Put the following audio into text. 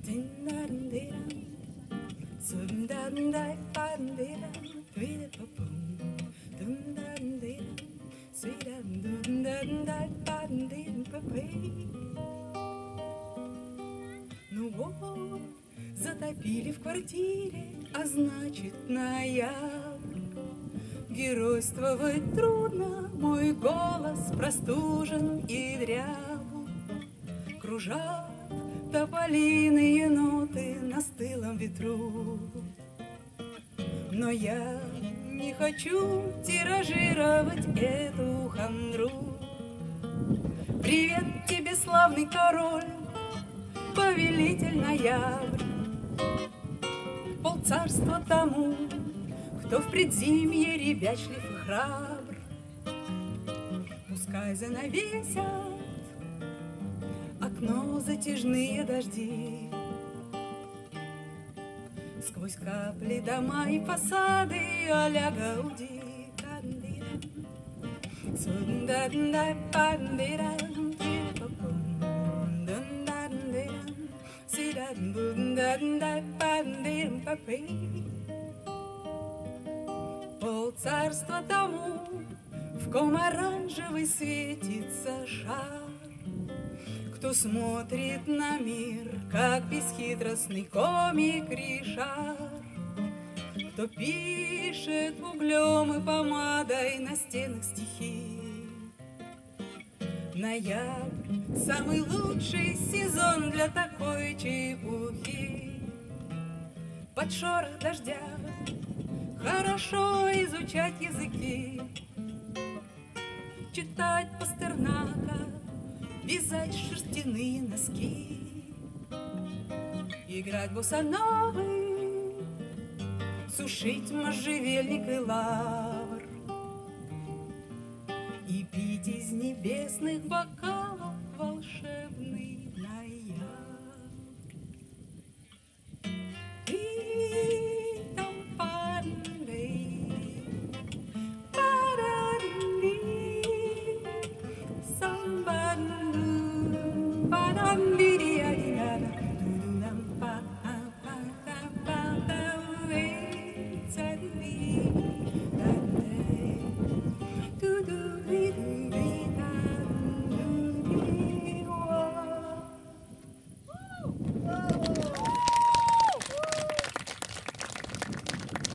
Ну вот, затопили в квартире, а значит ноябрь. Геройствовать трудно, мой голос простужен и дрябл. Кружат тополиные ноты на стылом ветру. Но я не хочу тиражировать эту хандру. Привет тебе, славный король, повелитель ноябрь. Полцарства тому, кто в предзимье ребячлив и храбр. Пускай занавесят окно затяжные дожди, сквозь капли дома и фасады а-ля Гауди. Полцарства тому, в ком оранжевый светится шар, кто смотрит на мир, как бесхитростный комик Ришар, кто пишет углем и помадой на стенах стихи. Ноябрь — самый лучший сезон для такой чепухи. Под шорох дождя хорошо изучать языки, читать Пастернака, вязать шерстяные носки, играть босановы, сушить можжевельник и лавр и пить из небесных бокалов волшебный ноябрь. И там парни, парни, самбанду, парни.